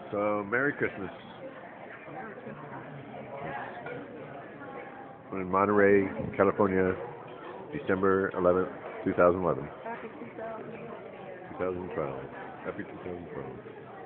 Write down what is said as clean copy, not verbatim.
So, Merry Christmas. I'm in Monterey, California, December 11th, 2011. Happy 2000. 2012. Happy 2012.